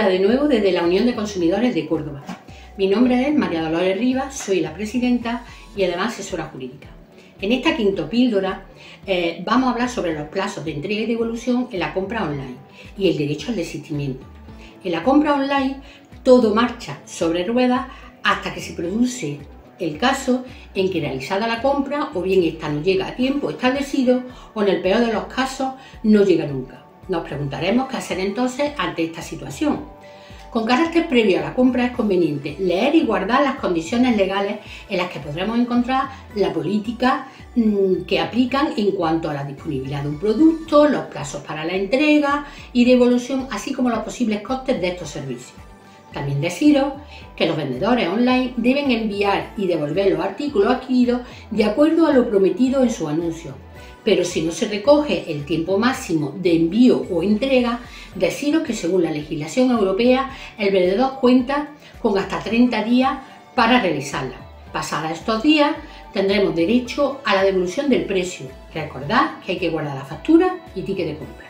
Hola de nuevo desde la Unión de Consumidores de Córdoba. Mi nombre es María Dolores Rivas, soy la presidenta y además asesora jurídica. En esta quinta píldora vamos a hablar sobre los plazos de entrega y devolución en la compra online y el derecho al desistimiento. En la compra online todo marcha sobre ruedas hasta que se produce el caso en que realizada la compra o bien esta no llega a tiempo establecido o en el peor de los casos no llega nunca. Nos preguntaremos qué hacer entonces ante esta situación. Con carácter previo a la compra es conveniente leer y guardar las condiciones legales en las que podremos encontrar la política que aplican en cuanto a la disponibilidad de un producto, los plazos para la entrega y devolución, así como los posibles costes de estos servicios. También deciros que los vendedores online deben enviar y devolver los artículos adquiridos de acuerdo a lo prometido en su anuncio. Pero si no se recoge el tiempo máximo de envío o entrega, deciros que según la legislación europea el vendedor cuenta con hasta 30 días para realizarla. Pasados estos días tendremos derecho a la devolución del precio. Recordad que hay que guardar la factura y ticket de compra.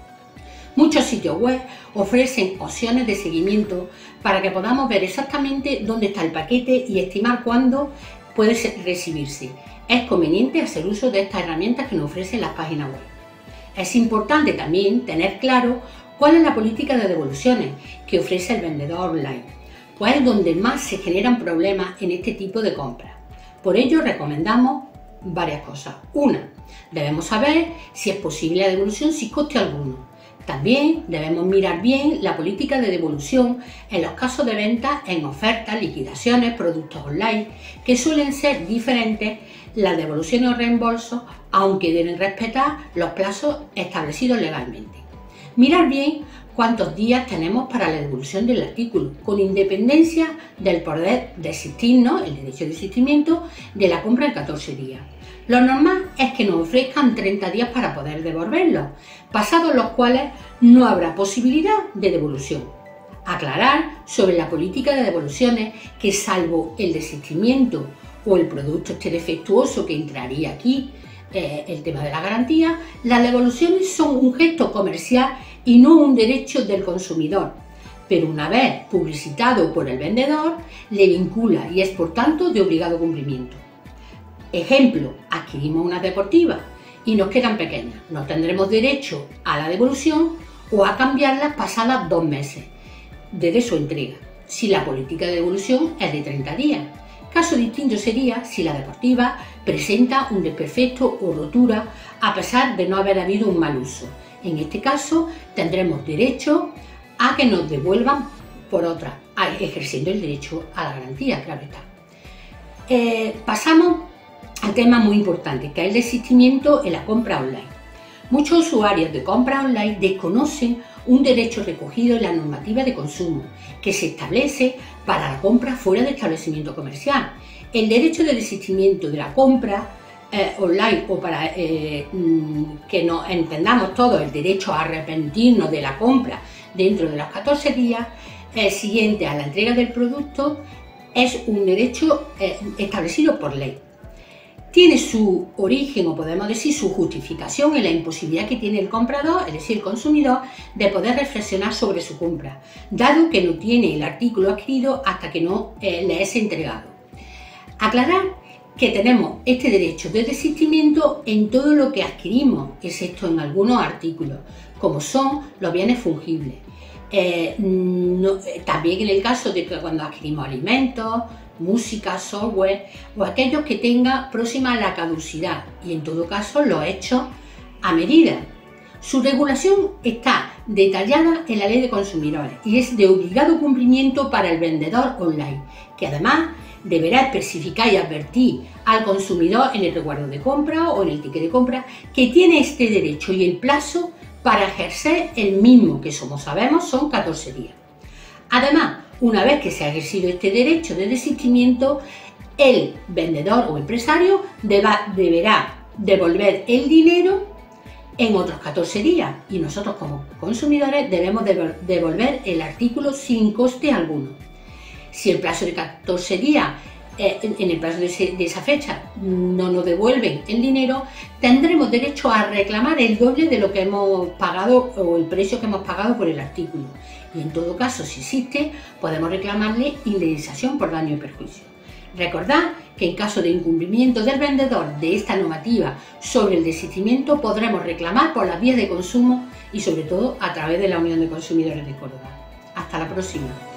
Muchos sitios web ofrecen opciones de seguimiento para que podamos ver exactamente dónde está el paquete y estimar cuándo puede recibirse. Es conveniente hacer uso de estas herramientas que nos ofrecen las páginas web. Es importante también tener claro cuál es la política de devoluciones que ofrece el vendedor online, pues es donde más se generan problemas en este tipo de compras. Por ello recomendamos varias cosas. Una, debemos saber si es posible la devolución sin coste alguno. También debemos mirar bien la política de devolución en los casos de ventas en ofertas, liquidaciones, productos online, que suelen ser diferentes las devoluciones o reembolsos, aunque deben respetar los plazos establecidos legalmente. Mirar bien cuántos días tenemos para la devolución del artículo, con independencia del poder desistirnos, el derecho de desistimiento, de la compra en 14 días. Lo normal es que nos ofrezcan 30 días para poder devolverlo, pasados los cuales no habrá posibilidad de devolución. Aclarar sobre la política de devoluciones que, salvo el desistimiento o el producto esté defectuoso, que entraría aquí el tema de la garantía, las devoluciones son un gesto comercial y no un derecho del consumidor, pero una vez publicitado por el vendedor, le vincula y es por tanto de obligado cumplimiento. Ejemplo, adquirimos unas deportivas y nos quedan pequeñas, no tendremos derecho a la devolución o a cambiarlas pasadas 2 meses desde su entrega, si la política de devolución es de 30 días. Caso distinto sería si la deportiva presenta un desperfecto o rotura a pesar de no haber habido un mal uso. En este caso tendremos derecho a que nos devuelvan por otra, ejerciendo el derecho a la garantía, claro está. Pasamos al tema muy importante, que es el desistimiento en la compra online. Muchos usuarios de compra online desconocen un derecho recogido en la normativa de consumo que se establece para la compra fuera de establecimiento comercial. El derecho de desistimiento de la compra online, o para que nos entendamos todos, el derecho a arrepentirnos de la compra dentro de los 14 días siguientes a la entrega del producto, es un derecho establecido por ley. Tiene su origen, o podemos decir su justificación, en la imposibilidad que tiene el comprador, es decir, el consumidor, de poder reflexionar sobre su compra, dado que no tiene el artículo adquirido hasta que no le es entregado. Aclarar que tenemos este derecho de desistimiento en todo lo que adquirimos, excepto en algunos artículos, como son los bienes fungibles. También en el caso de que cuando adquirimos alimentos, música, software o aquellos que tengan próxima la caducidad, y en todo caso los hechos a medida. Su regulación está detallada en la Ley de Consumidores y es de obligado cumplimiento para el vendedor online, que además deberá especificar y advertir al consumidor en el recuerdo de compra o en el ticket de compra que tiene este derecho y el plazo para ejercer el mismo, que como sabemos son 14 días. Además, una vez que se ha ejercido este derecho de desistimiento, el vendedor o empresario deberá devolver el dinero en otros 14 días y nosotros como consumidores debemos devolver el artículo sin coste alguno. Si el plazo de 14 días en el plazo de esa fecha no nos devuelven el dinero, tendremos derecho a reclamar el doble de lo que hemos pagado o el precio que hemos pagado por el artículo. Y en todo caso, si existe, podemos reclamarle indemnización por daño y perjuicio. Recordad que en caso de incumplimiento del vendedor de esta normativa sobre el desistimiento, podremos reclamar por las vías de consumo y sobre todo a través de la Unión de Consumidores de Córdoba. Hasta la próxima.